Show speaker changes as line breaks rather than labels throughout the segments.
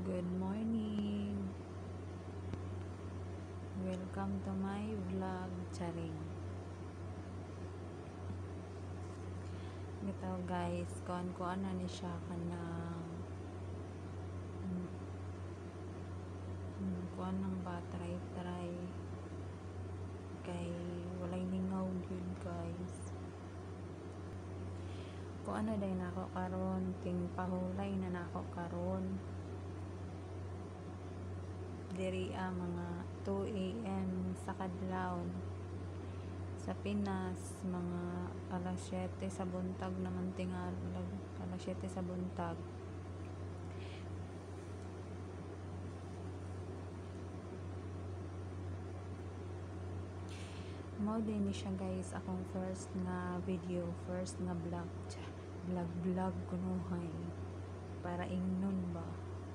Good morning. Welcome to my vlog, charing. Ito guys, kuan na ni siya kanang kuan nang ba try kay walay ningaw gyud guys. Kuan na day nako karon, ting pahulay na nako karon. Diri mga 2 AM sa kadlawon. Sa Pinas, mga alas 7 sa buntag naman tingalag, alas 7 sa buntag. Mao din ni siya guys akong first nga video, first nga vlog kunuhay para ingnon ba.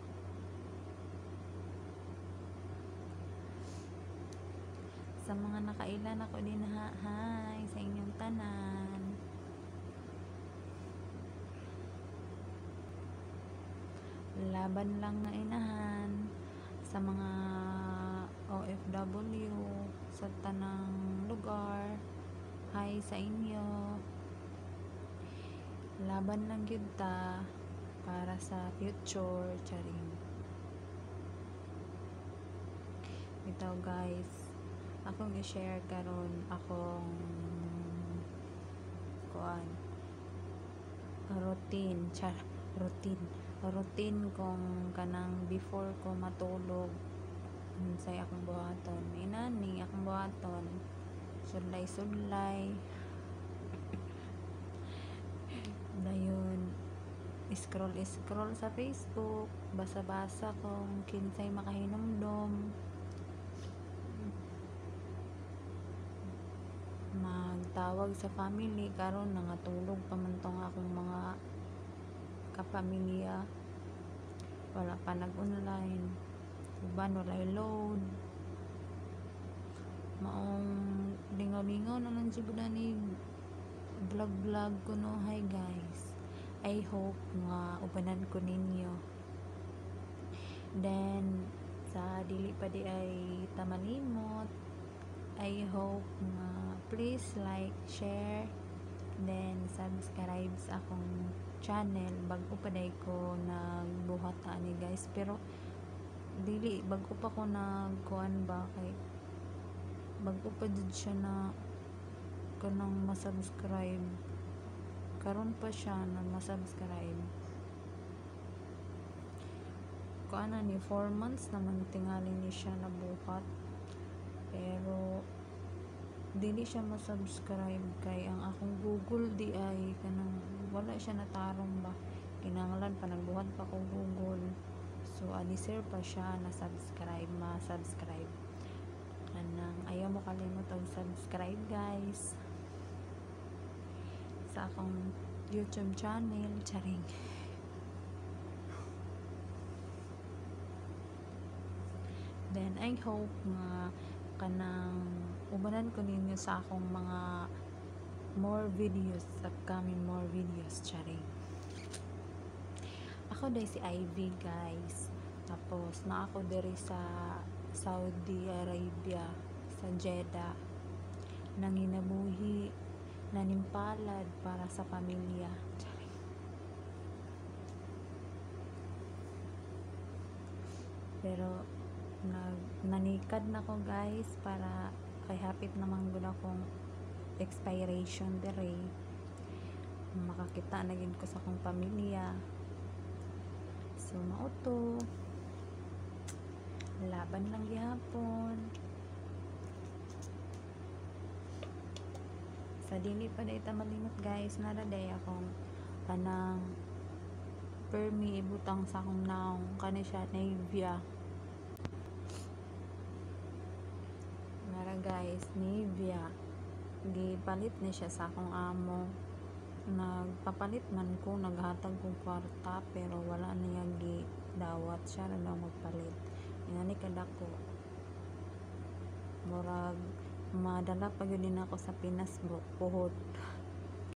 Sa mga nakailan ako din hi sa inyong tanan. Laban lang na inahan sa mga OFW sa tanang lugar. Hi sa inyo. Laban lang gyud ta para sa future, charing. Ito guys, akong i-share karon akong kuan routine kung kanang before ko matulog unsay akong buhaton. Inani akong buhaton, sulay dayon scroll sa Facebook, basa-basa kung kinsay makahinumdom, magtawag sa family karon nangatulog pa man tong akong mga kapamilya, wala pa nag-online, uban walay load, maong lingaw-lingaw na lang sigud ni vlog kuno. Hi guys, I hope nga ubanan ko ninyo. Then sa dili pa di ay tamalimot, I hope nga please like, share, then subscribe sa akong channel. Bago pa day ko nagbuhat ani guys, pero dili bago pa ko nagkuan ba kay bago pa jud siya na kanang masubscribe. Karon pa siya na masubscribe. Kuan ni 4 months naman tingali ni siya nabuhat, pero dili siya masubscribe kay ang akong Google di ay kanang wala siya natarong ba, kinahanglan pa nagbuhat pa ko Google, so ani-sir pa siya na ma-subscribe. Kanang ayaw mo kalimot og subscribe guys sa akong YouTube channel, charing. Then I hope nga kanang ubanan ko ninyo sa akong mga upcoming more videos, charing. Ako day si Ivy guys, tapos na ako diri sa Saudi Arabia, sa Jeddah, nanginabuhi, nanimpalad para sa pamilya, charing. Pero nanikad na ko guys para kay hapit naman gud akong expiration dere, makakita na gid ko sa akong pamilya. So mauto laban lang gihapon sa dili pa day ta malimot guys, nara day akong kanang permi ibutang sa akong naong kani siya Nivea. Nara guys, Nivea gipalit ni siya sa akong amo. Nagpapalit man ko, naghatag kong kwarta, pero wala niya gidawat, siya na daw magpalit. Ingani kadako murag madala pa gyud din ako sa Pinas puhot